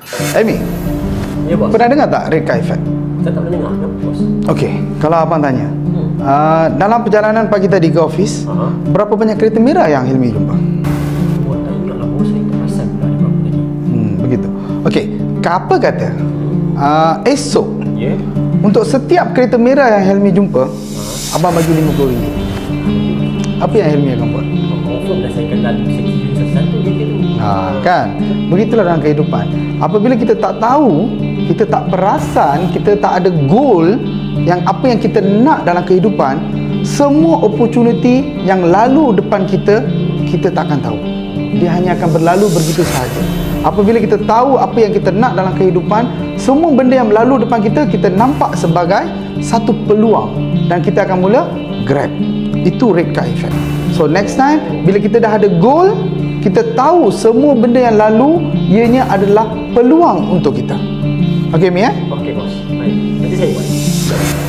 Amy, Ya bos. pernah dengar tak red car effect? Saya tak pernah dengar, kenapa bos? Okey, kalau abang tanya, dalam perjalanan pagi tadi ke office, berapa banyak kereta merah yang Hilmi jumpa? Buat tak ingat lah bos, saya terperasan pula ada berapa tadi. Begitu. Okey, apa kata esok Ya? untuk setiap kereta merah yang Hilmi jumpa, abang bagi RM50. Apa yang Hilmi akan buat? Confirm dah saya akan lalu, saya kira satu-satu kereta tu. Kan? Begitulah dalam kehidupan. Apabila kita tak tahu, kita tak perasan, kita tak ada goal yang apa yang kita nak dalam kehidupan, semua opportunity yang lalu depan kita, kita tak akan tahu. Dia hanya akan berlalu begitu sahaja. Apabila kita tahu apa yang kita nak dalam kehidupan, semua benda yang berlalu depan kita, kita nampak sebagai satu peluang dan kita akan mula grab. Itu red car effect. So next time bila kita dah ada goal, kita tahu semua benda yang lalu ianya adalah peluang untuk kita. Okey Mi ya? Okey bos, baik. Nanti saya buat.